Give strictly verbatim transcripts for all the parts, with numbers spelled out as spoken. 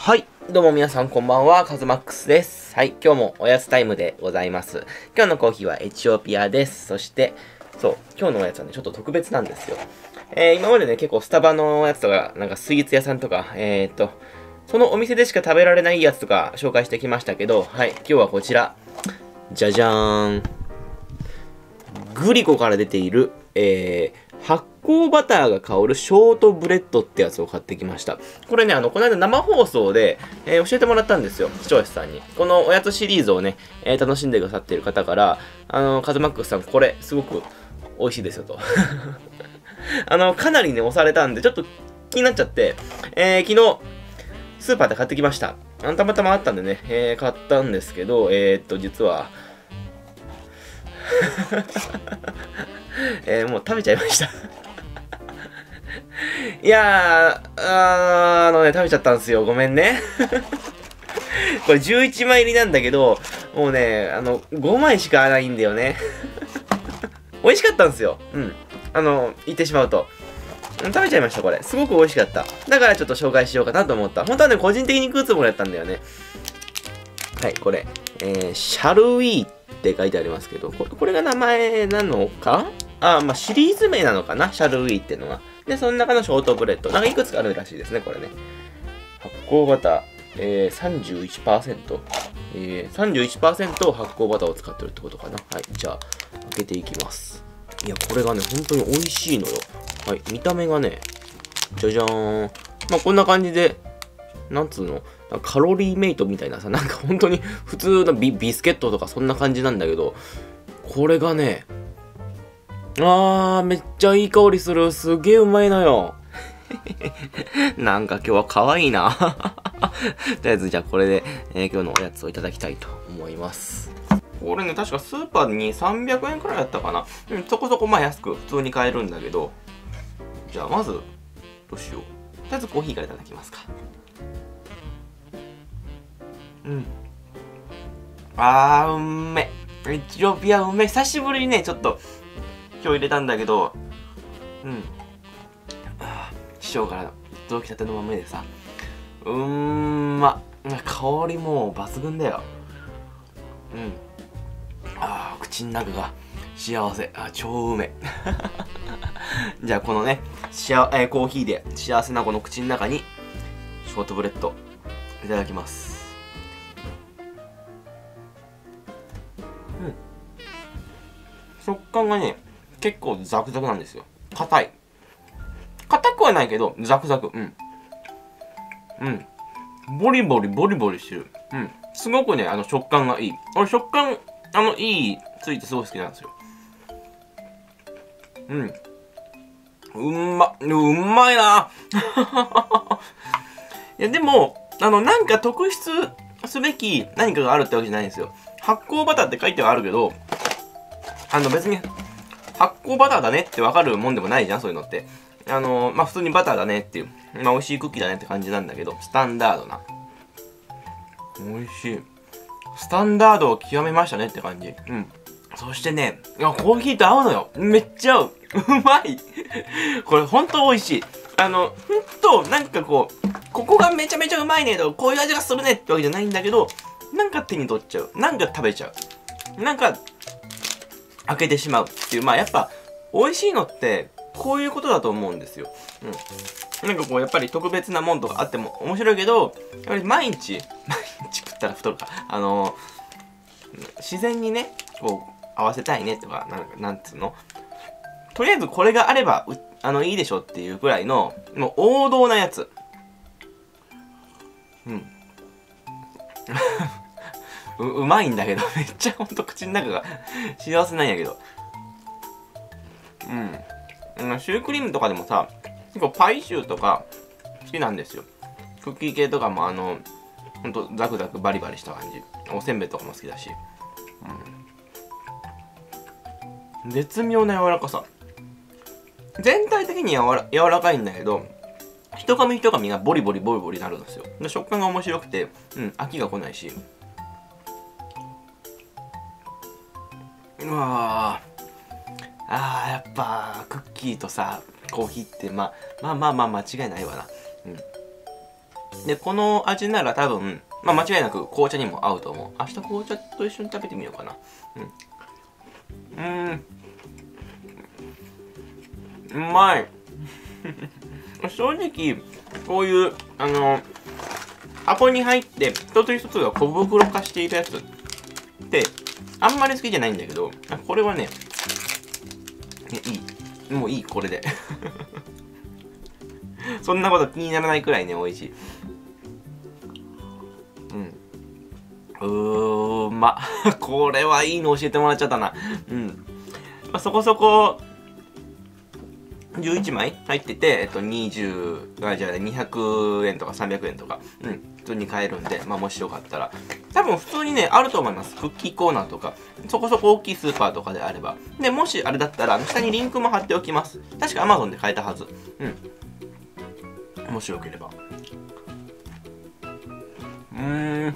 はい。どうも皆さんこんばんは、カズマックスです。はい。今日もおやつタイムでございます。今日のコーヒーはエチオピアです。そして、そう、今日のおやつはね、ちょっと特別なんですよ。えー、今までね、結構スタバのやつとか、なんかスイーツ屋さんとか、えーっと、そのお店でしか食べられないやつとか紹介してきましたけど、はい。今日はこちら。じゃじゃーん。グリコから出ている、えー、発酵バターが香るショートブレッドってやつを買ってきました。これね、あの、この間生放送で、えー、教えてもらったんですよ。視聴者さんに。このおやつシリーズをね、えー、楽しんでくださっている方から、あの、カズマックスさん、これ、すごく美味しいですよと。あの、かなりね、押されたんで、ちょっと気になっちゃって、えー、昨日、スーパーで買ってきました。あのたまたまあったんでね、えー、買ったんですけど、えー、っと、実は、えー、もう食べちゃいました。いやー、あのね、食べちゃったんですよ。ごめんね。これじゅういちまい入りなんだけど、もうね、あの、ごまいしかないんだよね。美味しかったんですよ。うん。あの、言ってしまうと。食べちゃいました、これ。すごく美味しかった。だからちょっと紹介しようかなと思った。本当はね、個人的に食うつもりだったんだよね。はい、これ。えー、シャルウィーって書いてありますけど、これ、これが名前なのかあ、まあ、シリーズ名なのかなシャルウィーってのが。で、その中のショートブレッド。なんかいくつかあるらしいですね、これね。発酵バター、えー、さんじゅういちパーセント。えー、さんじゅういちパーセント 発酵バターを使ってるってことかな。はい、じゃあ、開けていきます。いや、これがね、本当に美味しいのよ。はい、見た目がね、じゃじゃーん。まあ、こんな感じで、なんつうの、カロリーメイトみたいなさ、なんか本当に普通の ビ, ビスケットとかそんな感じなんだけど、これがね、あー、めっちゃいい香りする。すげえうまいのよ。なんか今日は可愛いな。とりあえずじゃあこれで、えー、今日のおやつをいただきたいと思います。これね、確かスーパーにさんびゃくえんくらいだったかな。うん、そこそこまあ安く普通に買えるんだけど、じゃあまず、どうしよう。とりあえずコーヒーからいただきますか。うん。あー、うんめ。エチオピアうめ。久しぶりにね、ちょっと、今日入れたんだけど、うん。あー、師匠から届きたての豆でさ、うーんま。香りも抜群だよ。うん。あー、口の中が幸せ。あー、超うめ。じゃあこのね、しあえー、コーヒーで幸せなこの口の中に、ショートブレッド、いただきます。食感がね、結構ザクザクなんですよ。硬い。硬くはないけど、ザクザク。うん。うん。ボリボリボリボリしてる。うん。すごくね、あの食感がいい。俺食感、あの、いいついてすごい好きなんですよ。うん。うんま、うまいないや、でも、あの、なんか特筆すべき何かがあるってわけじゃないんですよ。発酵バターって書いてはあるけど、あの別に、発酵バターだねってわかるもんでもないじゃん、そういうのって。あのー、まあ、普通にバターだねっていう。まあ、美味しいクッキーだねって感じなんだけど、スタンダードな。美味しい。スタンダードを極めましたねって感じ。うん。そしてね、いや、コーヒーと合うのよ。めっちゃ合う。うまい。これほんと美味しい。あの、ほんと、なんかこう、ここがめちゃめちゃうまいねと、こういう味がするねってわけじゃないんだけど、なんか手に取っちゃう。なんか食べちゃう。なんか、開けてしまうっていう、まあやっぱ、美味しいのって、こういうことだと思うんですよ。うん。なんかこう、やっぱり特別なもんとかあっても面白いけど、やっぱり毎日、毎日食ったら太るか。あのー、自然にね、こう、合わせたいねとか、なんか、なんつうの。とりあえずこれがあれば、あの、いいでしょっていうくらいの、もう王道なやつ。うん。う, うまいんだけど、めっちゃほんと口の中が幸せなんやけど。うん。シュークリームとかでもさ、結構パイシューとか好きなんですよ。クッキー系とかもあの、ほんとザクザクバリバリした感じ。おせんべいとかも好きだし。うん。絶妙な柔らかさ。全体的に柔ら柔らかいんだけど、一噛み一噛みがボリボリボリボリになるんですよ。で食感が面白くて、うん、飽きが来ないし。うわー。あー、やっぱ、クッキーとさ、コーヒーって、まあ、まあまあまあ間違いないわな。うん。 で、この味なら多分、まあ間違いなく紅茶にも合うと思う。明日紅茶と一緒に食べてみようかな。うん。うーん。うまい。正直、こういう、あの、箱に入って、一つ一つが小袋化しているやつって、あんまり好きじゃないんだけど、これはね、いい。もういい、これで。そんなこと気にならないくらいね、美味しい。うん。うーま。これはいいの教えてもらっちゃったな。うん。まあ、そこそこ、じゅういちまい入ってて、えっと、にじゅう、あ、じゃあにひゃくえんとかさんびゃくえんとか、うん、普通に買えるんで、まあ、もしよかったら。多分普通にね、あると思います。クッキーコーナーとか、そこそこ大きいスーパーとかであれば。で、もしあれだったら、下にリンクも貼っておきます。確か Amazon で買えたはず。うん。もしよければ。うーん。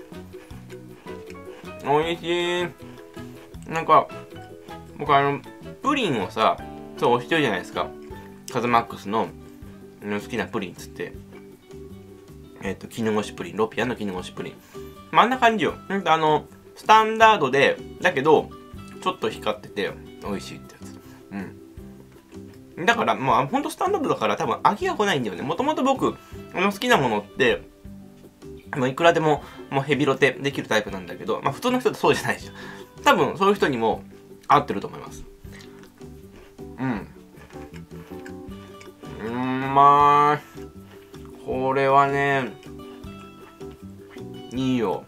美味しい。なんか、僕あの、プリンをさ、そう、知ってるじゃないですか。カズマックスの好きなプリンっつって。えっと、絹ごしプリン。ロピアの絹ごしプリン。まあ、あんな感じよ。なんかあの、スタンダードで、だけど、ちょっと光ってて、美味しいってやつ。うん。だから、まあ、ほんとスタンダードだから多分飽きが来ないんだよね。もともと僕、あの好きなものって、まあ、いくらでも、もうヘビロテできるタイプなんだけど、まあ、普通の人ってそうじゃないでしょ。多分、そういう人にも合ってると思います。うん。うまーい。これはね、いいよ。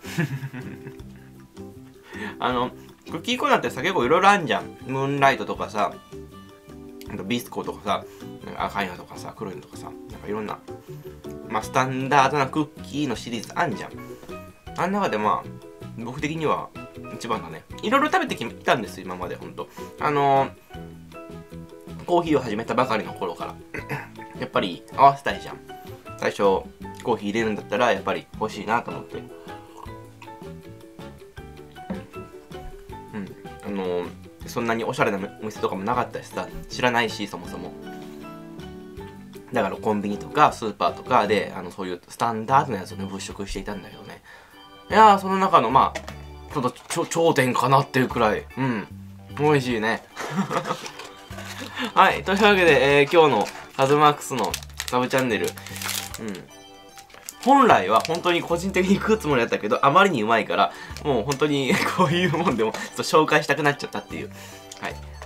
あの、クッキーコーナーってさ、結構いろいろあんじゃん。ムーンライトとかさ、ビスコとかさ、赤いのとかさ、黒いのとかさ、なんかいろんな、まあ、スタンダードなクッキーのシリーズあんじゃん。あん中でまあ、僕的には一番だね。いろいろ食べてきたんですよ、今まで、ほんと。あのー、コーヒーを始めたばかりの頃から。やっぱり合わせたいじゃん。最初、コーヒー入れるんだったら、やっぱり欲しいなと思って。うん。あのー、そんなにおしゃれなお店とかもなかったしさ、知らないし、そもそも。だからコンビニとかスーパーとかで、あの、そういうスタンダードなやつをね、物色していたんだけどね。いやー、その中の、まあ、ちょっとちょ頂点かなっていうくらい、うん、美味しいね。はい、というわけで、えー、今日のカズマックスのサブチャンネル、うん。本来は本当に個人的に食うつもりだったけど、あまりにうまいから、もう本当にこういうもんでも、ちょっと紹介したくなっちゃったっていう、はい、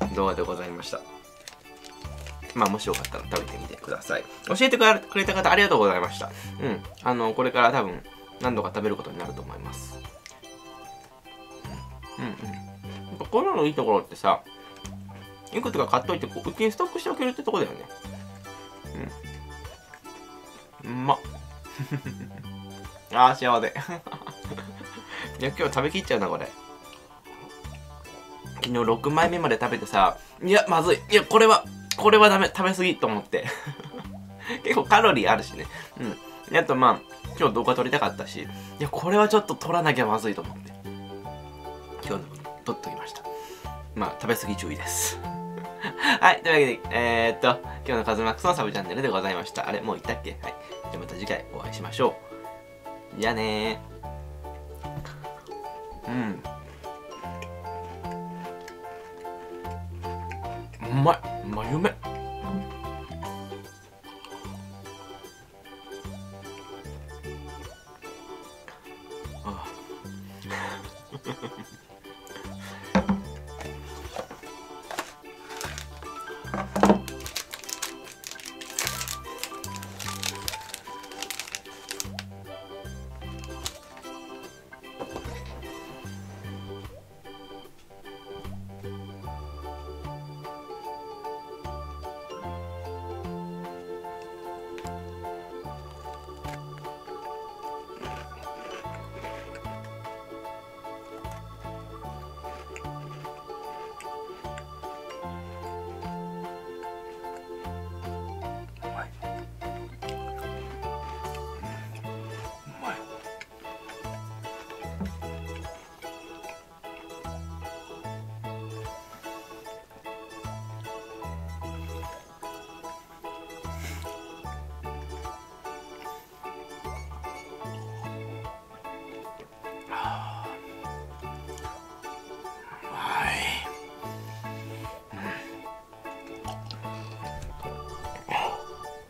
動画でございました。まあ、もしよかったら食べてみてください。教えてくれた方ありがとうございました。うん。あの、これから多分、何度か食べることになると思います。うんうん。こういうのいいところってさ、いくつか買っといて、こう、うちにストックしておけるってとこだよね。うん。うまっ。あー、幸せ。いや、今日食べきっちゃうな、これ。昨日ろくまいめまで食べてさ、いや、まずい。いや、これは、これはダメ。食べ過ぎと思って。結構カロリーあるしね。うん。あと、まあ、今日動画撮りたかったし、いや、これはちょっと撮らなきゃまずいと思って。今日の撮っときました。まあ、食べ過ぎ注意です。はい、というわけで、えー、っと、今日のカズマックスのサブチャンネルでございました。あれ、もう言ったっけ？はい。じゃあまた次回お会いしましょう。じゃあねー。うん。うまい。眉目。ああ。